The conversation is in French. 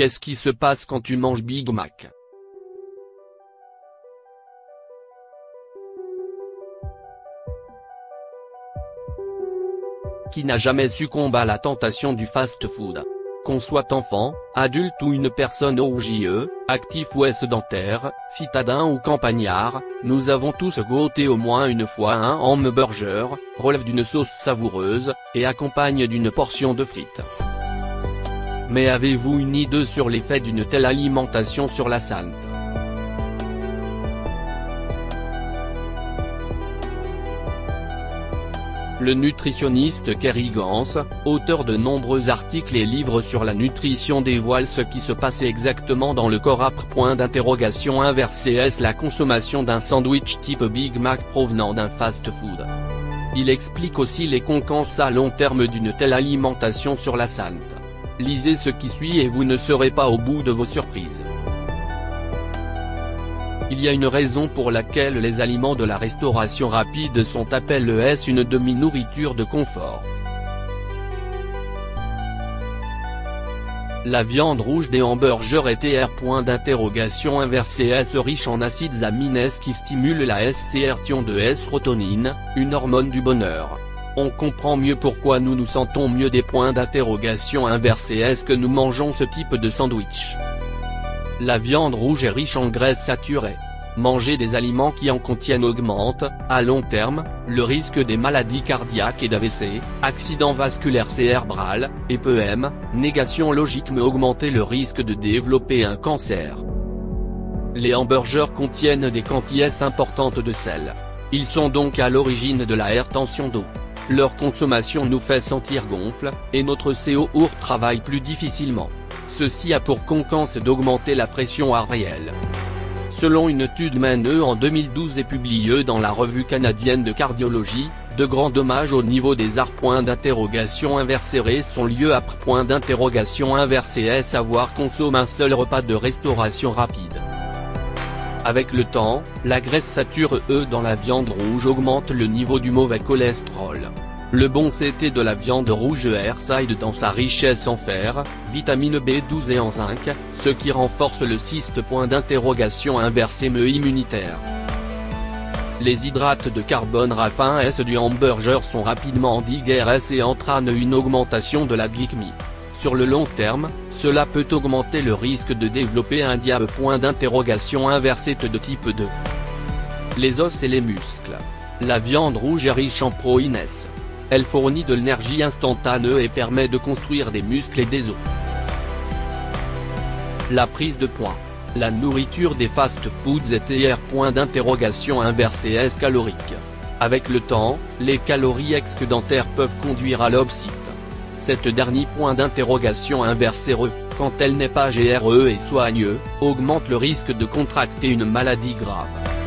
Qu'est-ce qui se passe quand tu manges Big Mac? Qui n'a jamais succombé à la tentation du fast-food? Qu'on soit enfant, adulte ou une personne OJE, actif ou sédentaire, citadin ou campagnard, nous avons tous goûté au moins une fois un hamburger, relève d'une sauce savoureuse, et accompagne d'une portion de frites. Mais avez-vous une idée sur l'effet d'une telle alimentation sur la santé? Le nutritionniste Kerry Gans, auteur de nombreux articles et livres sur la nutrition, dévoile ce qui se passait exactement dans le corps après CS la consommation d'un sandwich type Big Mac provenant d'un fast-food. Il explique aussi les conséquences à long terme d'une telle alimentation sur la santé. Lisez ce qui suit et vous ne serez pas au bout de vos surprises. Il y a une raison pour laquelle les aliments de la restauration rapide sont appelés une demi-nourriture de confort. La viande rouge des hamburgers est riche en acides aminés qui stimulent la sécrétion de S-rotonine, une hormone du bonheur. On comprend mieux pourquoi nous nous sentons mieux est-ce que nous mangeons ce type de sandwich. La viande rouge est riche en graisses saturées. Manger des aliments qui en contiennent augmente, à long terme, le risque des maladies cardiaques et d'AVC, accident vasculaire cérébral, et négation logique mais augmenter le risque de développer un cancer. Les hamburgers contiennent des quantités importantes de sel. Ils sont donc à l'origine de la rétention d'eau. Leur consommation nous fait sentir gonfle, et notre CO travaille plus difficilement. Ceci a pour conséquence d'augmenter la pression artérielle. Selon une étude menée en 2012 et publiée dans la revue canadienne de cardiologie, de grands dommages au niveau des arts sont liés à savoir consomme un seul repas de restauration rapide. Avec le temps, la graisse saturée dans la viande rouge augmente le niveau du mauvais cholestérol. Le bon côté de la viande rouge réside dans sa richesse en fer, vitamine B12 et en zinc, ce qui renforce le mais immunitaire. Les hydrates de carbone raffinés du hamburger sont rapidement digérés et entraînent une augmentation de la glycémie. Sur le long terme, cela peut augmenter le risque de développer un diabète de type 2. Les os et les muscles. La viande rouge est riche en protéines. Elle fournit de l'énergie instantanée et permet de construire des muscles et des os. La prise de poids. La nourriture des fast-foods est calorique. Avec le temps, les calories excédentaires peuvent conduire à l'obésité. Cette dernière quand elle n'est pas gérée et soignée, augmente le risque de contracter une maladie grave.